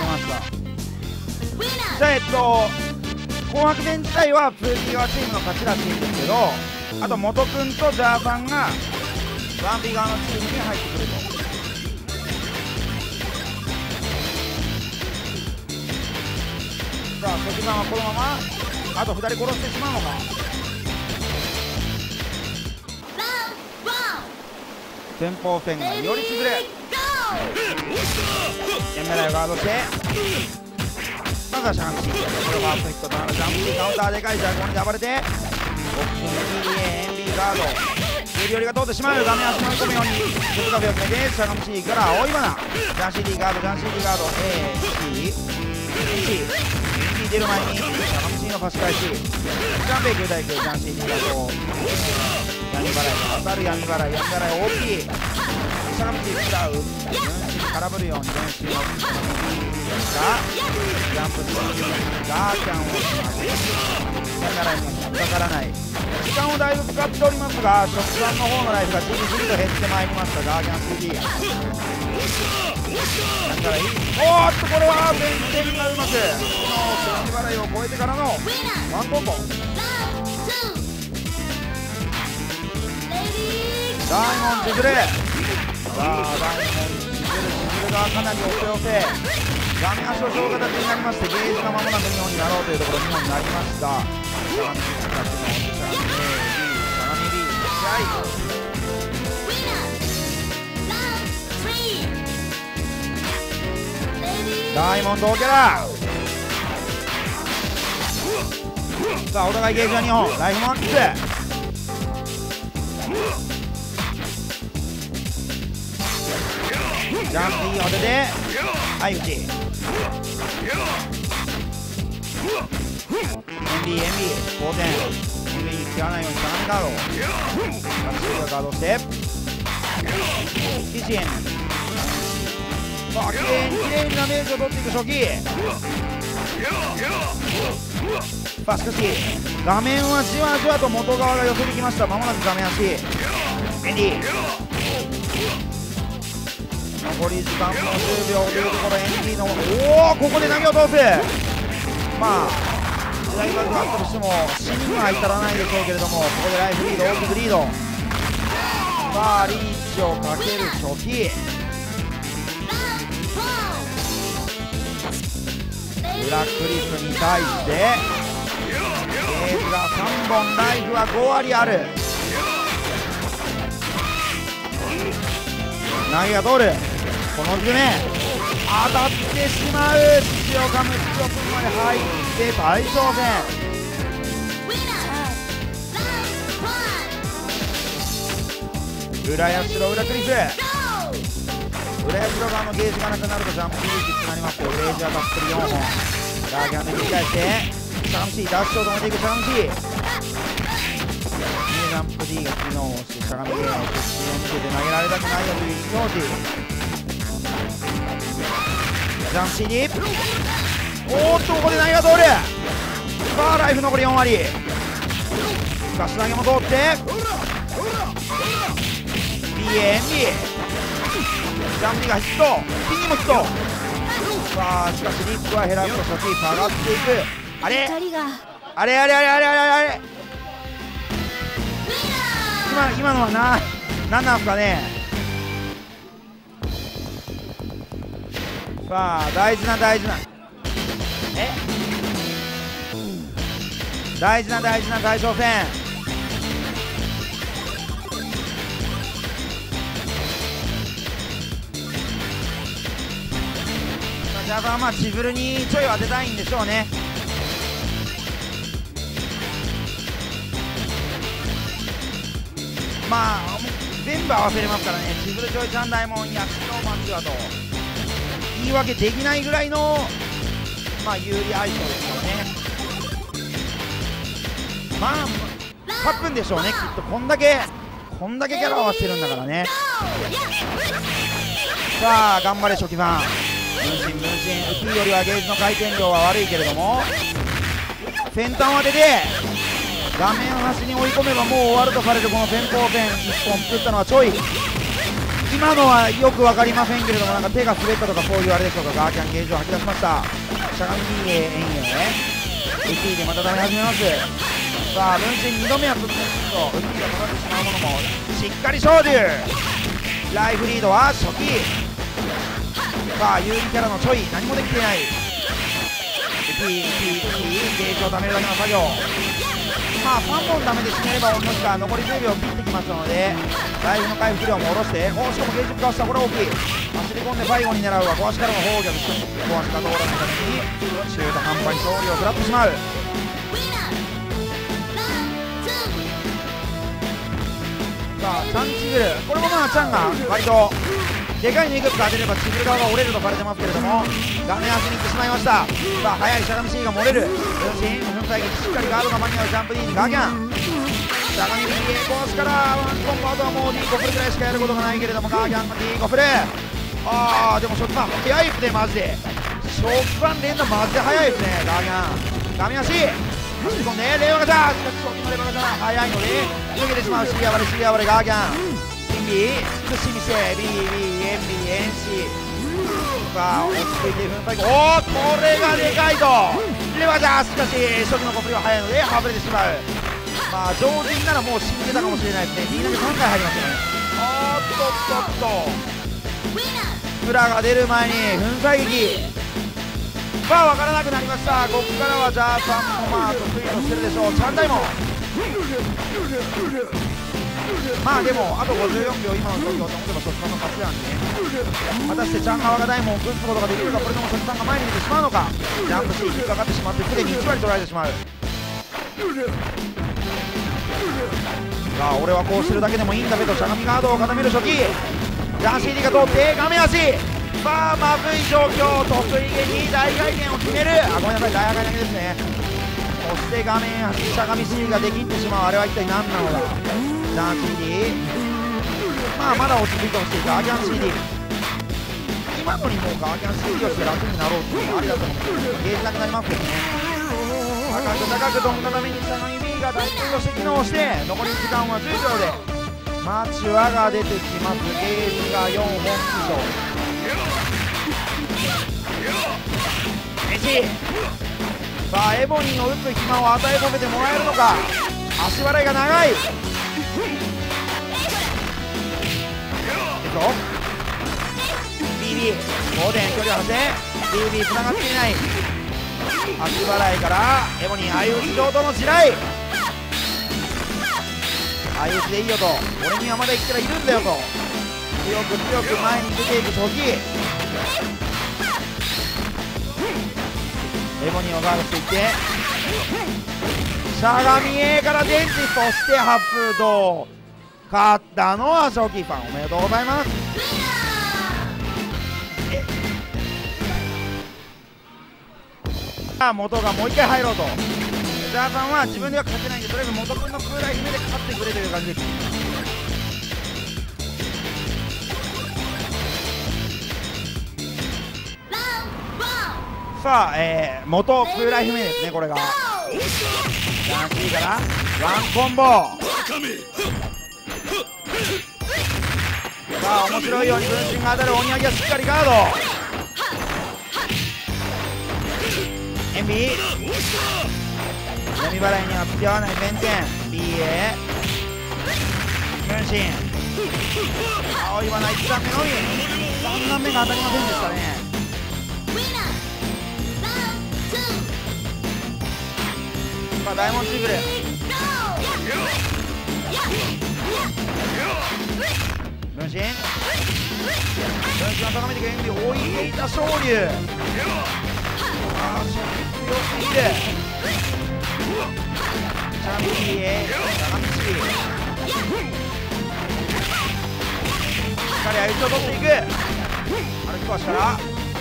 りました。じゃあ紅白戦自体はプーティガーチームの勝ちらしいんですけど、あと元君とジャーさんがワンピガーのチームに入ってくると。さあ初期さんはこのままあと2人殺してしまうのか。前方戦がより潰れ、エメライガードしてまずはシャンシー、これはファーストヒットとなる。シャンシーカウンターでかいジャゴに暴れてボクシング NBA ガードよりが通ってしまう。画面足に追い込むように外壁を決めてシャガムシーから追い花ジャンシー D ガードジャンシー D ガード AC 出る前にシャガムシーの差し返しジャンベイ9対9ジャンシー D ガード闇払い当たる闇払い大きいシャガムシー使う分身空振るように分身をがジャンプスピードガーキャンをします。闇払いにはかからない時間をだいぶ使っておりますが、食パンの方のライフがじりじりと減ってまいりました。ガーキャン CD だからいい。おーっとこれは弁天がうまくこの闇払いを超えてからのワンコンボ。ダイモンジズル、さあダイモンジズルがかなり押せ寄せ画面足を小形になりまして、ゲージが間もなく2本になろうというところ2本になりました。しゃがみ B しゃがみ B 試合ダイモンドオケラ。さあお互いゲージは2本、ライフマックスジャンピー当てて相打ち MB 5点 MB に切らないようにしゃがみガードガードして1円さあきれいにダメージを取っていく初期。さあしかし画面はじわじわと元側が寄せてきました。まもなく画面足メンディ残り時間も10秒というところ、エンディのここで投げを通す。まあ左バックがあったとしても死には至らないでしょうけれども、ここでライフリード大きくリード。さあリーチをかける初期ブラックリスに対してゲージが3本ライフは5割ある。投げが通る。この1球目当たってしまう。土岡6分まで入って大勝戦。浦安の裏クリス、浦安側のゲージがなくなるとジャンプリーチになりますよ。レージはたっぷり4本ダーキャンで繰り返してシャガムシーダッシュを止めていくシャガムシージャンプ D が機能してしゃがみゲームの出身を見せて投げられたくないよという意思表示。ジャンプ CD おーっとここで投げが通る。さあライフ残り4割ガス投げも通って BNB ジャンプ D がヒット P にもヒット。さあしかしリップは減らすと初期下がっていく。あれあれあれあれあれあれあれ今のは何なんすかね。さあ大事な大勝戦。ジャズはまあチブルにちょい当てたいんでしょうね。まあ全部合わせれますからね。チブルちょいちゃん大門ヤクのマッチはと言い訳できないぐらいのまあ有利相性ですよね。まあ勝つんでしょうねきっと。こんだけキャラ合わせてるんだからね。さあ頑張れ初期ファン。分身 P よりはゲージの回転量は悪いけれども先端を当てて画面端に追い込めばもう終わるとされるこの前方戦1本作ったのはちょい。 今のはよく分かりませんけれども、なんか手が滑ったとかそういうあれでしょうか。ガーキャンゲージを吐き出しました。しゃがみに円へ FE でまた溜め始めます。さあ分身2度目は突然すると海がかかってしまうものもしっかり勝負。ライフリードは初期。さあ有利キャラのちょい何もできていない。FE ゲージを溜めるだけの作業。まあ3本ダメで締めればおんのしか残り10秒切ってきますので、ライフの回復量も下ろして、しかもゲージかわした。これ大きい。走り込んで最後に狙うは壊しからの砲撃。しかし壊しが通らないために中途半端に勝利を食らってしまう。さあチャンチグル、これもまあチャンが割とでかいのいくつか当てればチグル側が折れるとされてますけれども、画面足に行ってしまいました。さあ速いしゃがみ C が漏れる。分身粉砕撃しっかりガードが間に合うジャンプ D にガーキャン。しゃがみ B 壊しからワンコンボ。あとはもう D コフルぐらいしかやることがないけれども、ガーキャン D コフル。でも食パン速いですね。マジで食パン連打マジで速いですね。ガーキャン画面足走り込んでレオガチャ。しかし賞金のレバガチャ速いので抜けてしまう。シリアバレシリアバレガーキャンB 屈しにして BBNBNC。 さあ落ち着いて粉砕。これがでかいとレバージャー。しかし初期のコプリは速いのではぶれてしまう。まあ常人ならもう死んでたかもしれないですね。D 投げ3回入りましたね。フラが出る前に粉砕撃。分からなくなりました。ここからはジャーパンもまあ得意としてるでしょう。チャンダイもまあでもあと54秒今の状況と思えばそっちの勝ちなんでね。果たしてチャン側がダイモンを崩すことができるか。これともそっちさんが前に出てしまうのか。ジャンプ C にかかってしまってすでに1割取られてしまう。さあ俺はこうするだけでもいいんだけど、しゃがみガードを固める初期。ジャン CD が通って画面足。まずい状況。得意げに大回転を決める。ごめんなさい、大破壊投げですね。そして画面足しゃがみ C ができってしまう。あれは一体何なのだ。ジャン CD まだ落ち着いてほしい。ガーキャン CD 今のにもうガーキャン CD をして楽になろうっていうのもありだと思うんですけど、ゲージなくなりますけどね。高く飛んだためにしゃがみ B が脱出として機能して、残り時間は10秒でマチュアが出てきます。ゲージが4本以上。さあエボニーの打つ暇を与え込めてもらえるのか。足払いが長い。いくぞ BB 5点距離を走れ。 BB つながっていない。足払いからエボニー相打ち上等の地雷。相打ちでいいよと、俺にはまだ生きてらいるんだよと、強く前に出ていく初期。エボニーをガードしていって、しゃがみ A から電池、そして発動。勝ったのは初期ファン。おめでとうございます。元がもう一回入ろうと。ジャーさんは自分では勝てないんで、とりあえず元君の空来姫で勝ってくれという感じです。さあ、元空来姫ですね。これがジャンシーからワンコンボ。さあ面白いように分身が当たる。鬼焼きはしっかりガード。エンビー闇払いには付き合わない弁天 B へ分身。青い罠1段目のみ。3段目が当たりませんでしたね。さあダイモンチーブル分身を高めていく。エンビー置いていた昇竜。強すぎる。チャンピーへしゃがみ C しっかり相打ちを取っていく。歩き腰から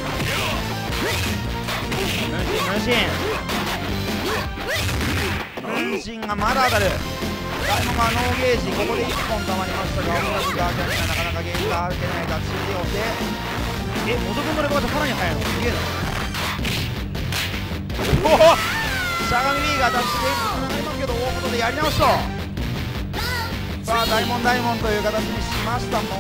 分身がまだ当たる。ダイモンがノーゲージ。ここで1本溜まりましたが、おそらくガーキャンにはなかなかゲージが歩けない。脱出をして元君のレバーがさらに速いの。すげえな。しゃがみ B が脱出でつながりますけど、大元でやり直すと。ささあ大門大門という形にしました元。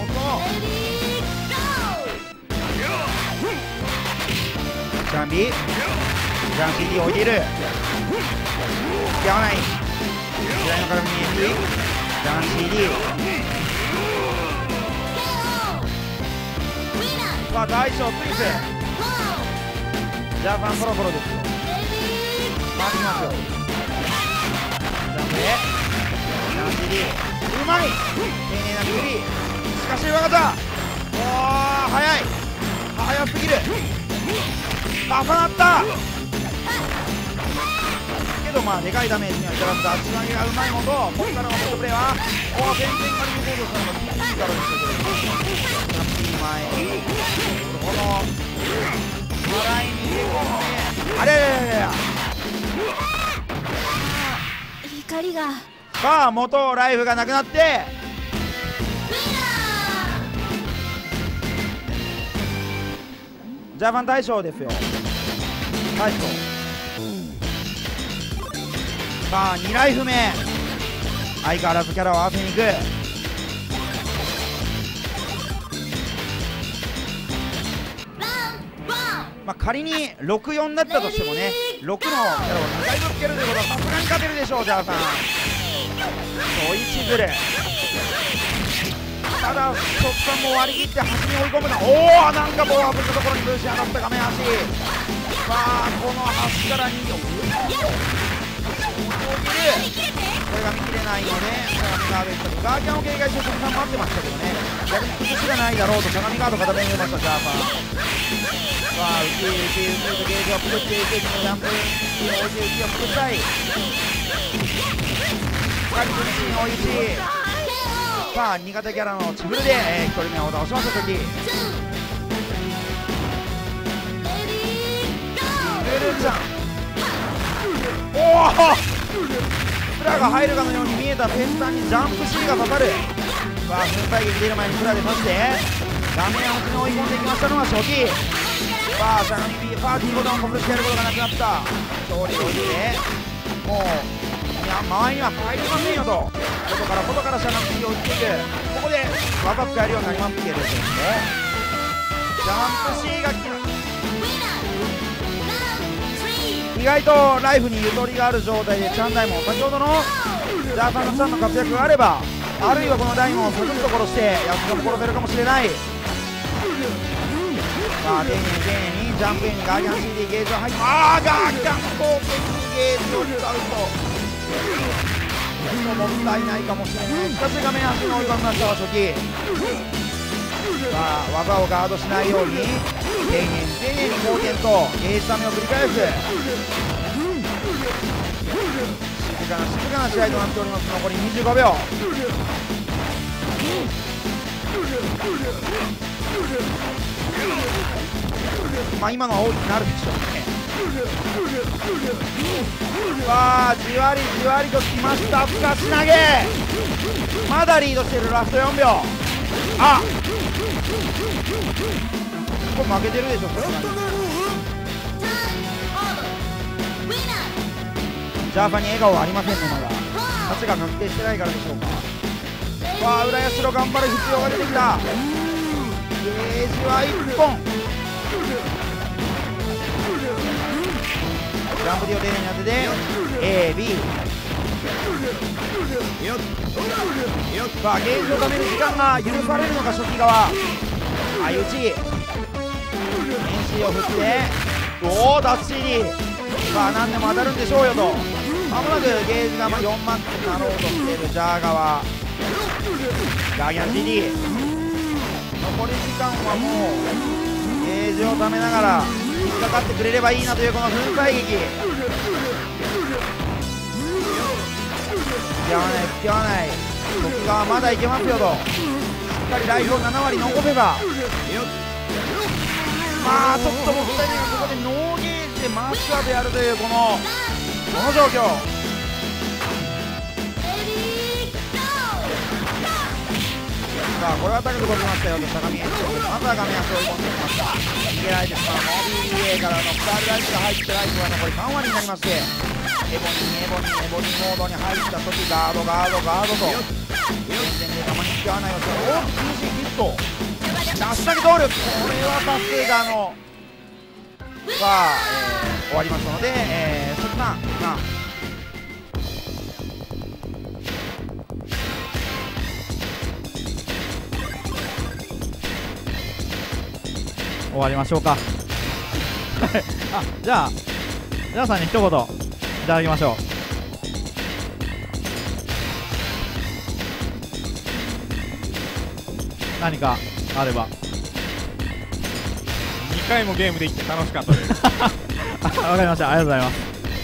ジャンビジャン CD 置いている。付き合わない。左の絡みに FV ジャン CD。さあ大将クリスジャパンコロコロですよ。回ってきますよ。ジャンプでジャン CD うまい丁寧な振り。しかし若田おー速い速すぎる。重なったけどまあでかいダメージには至らず足投げがうまいもと。ここからのセットプレーはおお全然仮にゴールするのがいいからですけどいい前にこの笑いに入れ込んであれれれれ光がさあ元ライフがなくなってジャパン大将ですよ。大将さあ2ライフ目相変わらずキャラを合わせに行く。まあ仮に64だったとしてもね6のキャラを2回ぶつけるということはさすがに勝てるでしょう。ジャーさんソイチズルただ速乾も割り切って端に追い込むな。おおなんかボーアップしたところにブーシ当たった画面足。さあこの端から2秒これが見切れないので相模ガードいったガーキャンを警戒して速乾待ってましたけどね逆に崩しがないだろうと相模ガード片手に入れましたジャーパン。さあ浮きとゲージを作っていくジャンプに置いて浮きを作ったい。光と石に追い打ちさあ苦手キャラのチブルで、1人目を倒しました時ルルちゃんおおプラが入るかのように見えた先端にジャンプ C が刺さる。さあ粉砕劇出る前にプラで刺して画面を内に追い込んでいきましたのは初期。さあ相模 B パーティーボタンをコブしてやることがなくなった勝利をしてもういや周りには入りませんよと外から相模 B を打っていく。ここで技使えるようになりますけれどもジャンプ C が意外とライフにゆとりがある状態でチャンダイモン先ほどのジャーさんのチャンの活躍があればあるいはこのダイモンをサクッと殺してヤスがも殺せるかもしれない。さあ丁寧にジャンプ A にガーキャン CD ゲージを入ってガーキャン攻撃にゲージを使うともったいないかもしれない。しかし画面足に追い込みましたわ初期。さあ技をガードしないように丁寧に貢献とゲージダメを繰り返す静かな試合となっております。残り25秒まあ今のは大きくなるでしょうね。さあじわりじわりときました深し投げまだリードしているラスト4秒あこれ負けてるでしょこれジャーパンに笑顔はありませんねまだ勝ちが確定してないからでしょうか。さあ浦安の頑張る必要が出てきた。ゲージは1本ジャンプ D を丁寧に当てて AB さあゲージをためる時間が許されるのか初期側相打ちNC を振っておおダッシーにさあ何でも当たるんでしょうよとまもなくゲージが4マックスになろうとしているジャー側ガーギャン CD 残り時間はもうゲージをためながら引っかかってくれればいいなというこの粉砕劇付き合わない付き合わない時側まだいけますよとしっかりライフを7割残せばまあちょっともったいないがここでノーゲージでマッシュアップやるというこの状況さあこれは高く飛びましたよと相模エンジンまずは画面足を追い込んでいきました逃げられてしまうモビー A からのスタールライフが入ってライフは残り3割になりましてボニーモードに入った時ガードと全然ね、たまに使わないよ。おっ PC ヒット出しだけ通る。これはさすがの終わりましたので、そんな終わりましょうかじゃあ皆さんに一言いただきましょう。何かあれば。 2回もゲームできて楽しかったですわかりました、ありがとうございます。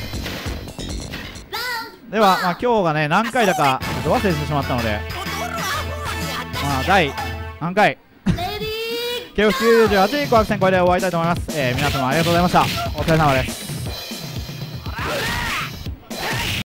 では、今日がね何回だかちょっと忘れてしまったので、第何回KF98 紅白戦これで終わりたいと思います。皆様ありがとうございました。お疲れ様です。